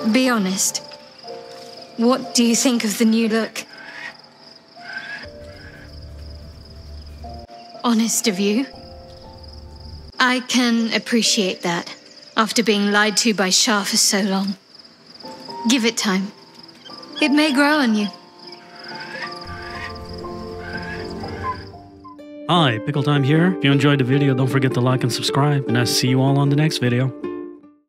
Be honest. What do you think of the new look? Honest of you. I can appreciate that, after being lied to by Shah for so long. Give it time. It may grow on you. Hi, Pickle Time here. If you enjoyed the video, don't forget to like and subscribe, and I'll see you all on the next video.